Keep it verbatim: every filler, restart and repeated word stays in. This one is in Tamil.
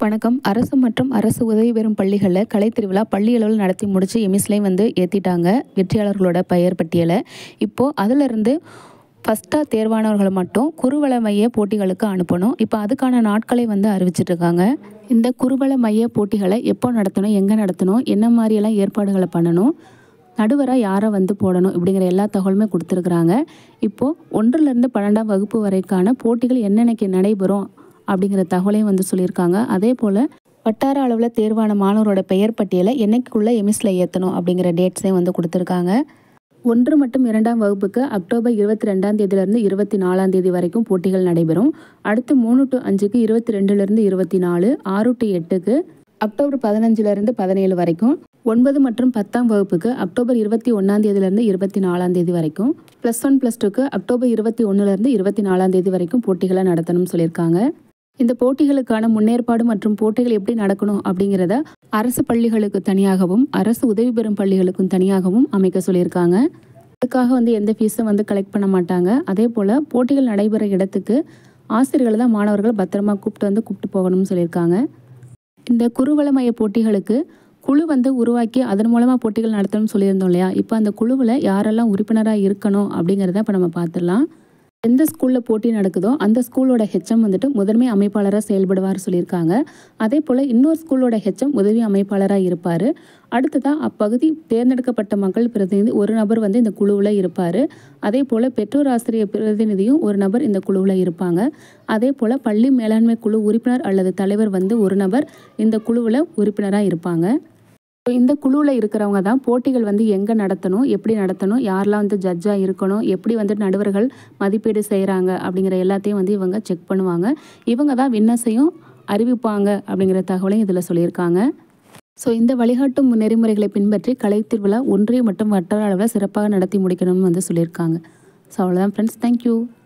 வணக்கம். அரசு மற்றும் அரசு உதவி பெறும் பள்ளிகளில் கலைத் திருவிழா பள்ளி அளவில் நடத்தி முடிச்சு எமிஸ்லேயும் வந்து ஏற்றிட்டாங்க வெற்றியாளர்களோட பெயர் பட்டியலை. இப்போது அதிலிருந்து ஃபஸ்ட்டாக தேர்வானவர்களை மட்டும் குறுவல மைய போட்டிகளுக்கு அனுப்பணும். இப்போ அதுக்கான நாட்களை வந்து அறிவிச்சிட்ருக்காங்க. இந்த குறுவல மைய போட்டிகளை எப்போ நடத்தணும், எங்கே நடத்தணும், என்ன மாதிரியெல்லாம் ஏற்பாடுகளை பண்ணணும், நடுவராக யாரை வந்து போடணும் இப்படிங்கிற எல்லா தகவலுமே கொடுத்துருக்குறாங்க. இப்போது ஒன்றிலிருந்து பன்னெண்டாம் வகுப்பு வரைக்கான போட்டிகள் என்னென்னைக்கு நடைபெறும் அப்படிங்கிற தகவலையும் வந்து சொல்லியிருக்காங்க. அதே போல் வட்டார அளவில் தேர்வான மாணவரோட பெயர் பட்டியலை என்னைக்குள்ளே எமிஸில் ஏற்றணும் அப்படிங்கிற டேட்ஸையும் வந்து கொடுத்துருக்காங்க. ஒன்று மற்றும் இரண்டாம் வகுப்புக்கு அக்டோபர் இருபத்தி ரெண்டாம் தேதியிலேருந்து இருபத்தி நாலாம் தேதி வரைக்கும் போட்டிகள் நடைபெறும். அடுத்து மூணு டு அஞ்சுக்கு இருபத்தி ரெண்டுலேருந்து இருபத்தி நாலு, ஆறு டு எட்டுக்கு அக்டோபர் பதினஞ்சுலேருந்து பதினேழு வரைக்கும், ஒன்பது மற்றும் பத்தாம் வகுப்புக்கு அக்டோபர் இருபத்தி ஒன்றாம் தேதியிலேருந்து இருபத்தி நாலாம் தேதி வரைக்கும், ப்ளஸ் ஒன் ப்ளஸ் டூக்கு அக்டோபர் இருபத்தி ஒன்றுலேருந்து இருபத்தி நாலாம் தேதி வரைக்கும் போட்டிகளை நடத்தணும்னு சொல்லியிருக்காங்க. இந்த போட்டிகளுக்கான முன்னேற்பாடு மற்றும் போட்டிகள் எப்படி நடக்கணும் அப்படிங்கிறத அரசு பள்ளிகளுக்கு தனியாகவும் அரசு உதவி பெறும் பள்ளிகளுக்கும் தனியாகவும் அமைக்க சொல்லியிருக்காங்க. அதுக்காக வந்து எந்த ஃபீஸும் வந்து கலெக்ட் பண்ண மாட்டாங்க. அதே போல் போட்டிகள் நடைபெற இடத்துக்கு ஆசிரியர்களை தான் மாணவர்கள் பத்திரமா கூப்பிட்டு வந்து கூப்பிட்டு போகணும்னு சொல்லியிருக்காங்க. இந்த குறுவல மைய போட்டிகளுக்கு குழு வந்து உருவாக்கி அதன் மூலமாக போட்டிகள் நடத்தணும்னு சொல்லியிருந்தோம் இல்லையா. இப்போ அந்த குழுவில் யாரெல்லாம் உறுப்பினராக இருக்கணும் அப்படிங்கிறத இப்போ நம்ம பார்த்துடலாம். எந்த ஸ்கூலில் போட்டி நடக்குதோ அந்த ஸ்கூலோட ஹெச்எம் வந்துட்டு முதன்மை அமைப்பாளராக செயல்படுவார் சொல்லியிருக்காங்க. அதே போல் இன்னொரு ஸ்கூலோட ஹெச்எம் உதவி அமைப்பாளராக இருப்பார். அடுத்ததாக அப்பகுதி தேர்ந்தெடுக்கப்பட்ட மக்கள் பிரதிநிதி ஒரு நபர் வந்து இந்த குழுவில் இருப்பார். அதே போல் பெற்றோர் ஆசிரியர் பிரதிநிதியும் ஒரு நபர் இந்த குழுவில் இருப்பாங்க. அதே போல் பள்ளி மேலாண்மை குழு உறுப்பினர் அல்லது தலைவர் வந்து ஒரு நபர் இந்த குழுவில் உறுப்பினராக இருப்பாங்க. இந்த குழுவில் இருக்கிறவங்க தான் போட்டிகள் வந்து எங்கே நடத்தணும், எப்படி நடத்தணும், யாரெல்லாம் வந்து ஜட்ஜாக இருக்கணும், எப்படி வந்து நடுவர்கள் மதிப்பீடு செய்கிறாங்க அப்படிங்கிற எல்லாத்தையும் வந்து இவங்க செக் பண்ணுவாங்க. இவங்க தான் வின்னர்ஸையும் அறிவிப்பாங்க அப்படிங்கிற தகவலையும் இதில் சொல்லியிருக்காங்க. ஸோ இந்த வழிகாட்டும் நெறிமுறைகளை பின்பற்றி கலைத் திருவிழா ஒன்றிய மற்றும் வட்டார அளவில் சிறப்பாக நடத்தி முடிக்கணும்னு வந்து சொல்லியிருக்காங்க. ஸோ அவ்வளோதான் ஃப்ரெண்ட்ஸ். தேங்க்யூ.